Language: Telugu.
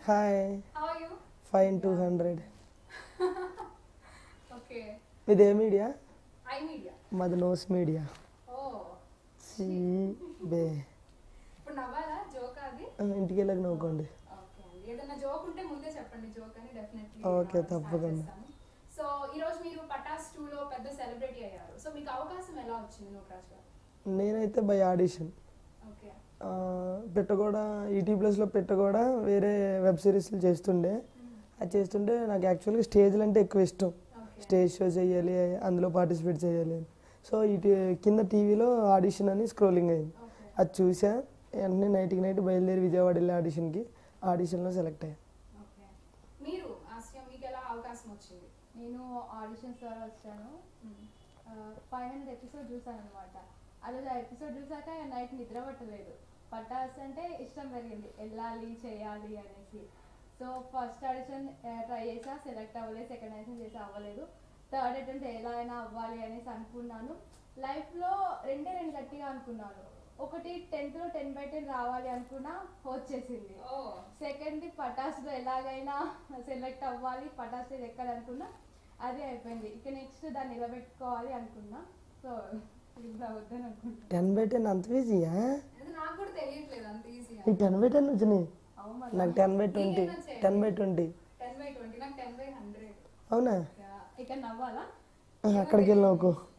Hi. How are you? Fine 200. Okay. With a media? iMedia. Mother knows media. Oh. See, be. ఇప్పుడు నవ్వాలా జోక్ అది ఇంటికి వెళ్ళక నవ్వుకోండి. ఓకే అండి ఏదైనా జోక్ ఉంటే ముందే చెప్పండి జోక్ అని డెఫినెట్లీ ఓకే తప్పకుండా. సో ఈ రోజు మీరు పటాస్ 2 లో పెద్ద సెలబ్రిటీ అయ్యారు సో మీకు అవకాశం ఎలా వచ్చింది నూకరాజ్ గారు? నేనైతే బై ఆడిషన్ ఓకే పెట్టగూడ ఈటీ ప్లస్లో పెట్టగూడ వేరే వెబ్ సిరీస్లు చేస్తుండే. అది చేస్తుంటే నాకు యాక్చువల్గా స్టేజ్లు అంటే ఎక్కువ ఇష్టం. స్టేజ్ షో చేయాలి, అందులో పార్టిసిపేట్ చేయాలి. సో ఇటు కింద టీవీలో ఆడిషన్ అని స్క్రోలింగ్ అయింది. అది చూసా, వెంటనే నైట్కి నైట్ బయలుదేరి విజయవాడ వెళ్ళి ఆడిషన్కి ఆడిషన్లో సెలెక్ట్ అయ్యా. మీరు ఆసియా మీకు ఎలా అవకాశం వచ్చింది? నేను ఆడిషన్స్ ద్వారా వచ్చాను. 500 ఎపిసోడ్ చూసాను అనమాట. ఆ ఎపిసోడ్ చూసాక నైట్ నిద్ర పట్టలేదు. పటాస్ అంటే ఇష్టం పెరిగింది, వెళ్ళాలి చేయాలి అనేసి. సో ఫస్ట్ ఆడిషన్ ట్రై చేసా, సెలెక్ట్ అవ్వలేదు. సెకండ్ ఆడిషన్ చేసా, అవ్వలేదు. థర్డ్ అటెంప్ట్ ఎలా అయినా అవ్వాలి అనేసి అనుకున్నాను. లైఫ్లో రెండు గట్టిగా అనుకున్నాను. ఒకటి 10th లో 10/10 రావాలి అనుకున్నా, వచ్చేసింది. సెకండ్ పటాస్లో ఎలాగైనా సెలెక్ట్ అవ్వాలి, పటాస్ ఎక్కాలి అనుకున్నా, అదే అయిపోయింది. ఇక నెక్స్ట్ దాన్ని నిలబెట్టుకోవాలి అనుకున్నా. సో ఇప్పుడు వద్దని అనుకుంటా. 10/10 అంత ఈజీయా? నాకు కూడా తెలియట్లేదు అంత ఈజీ. నీకు 10/10 వచ్చినాయి? నాకు 10/20. 10/20. 10/20 నాకు 10/100. అవునా? ఇక నవ్వాలా? అక్కడికి వెళ్ళి నవ్వుకో.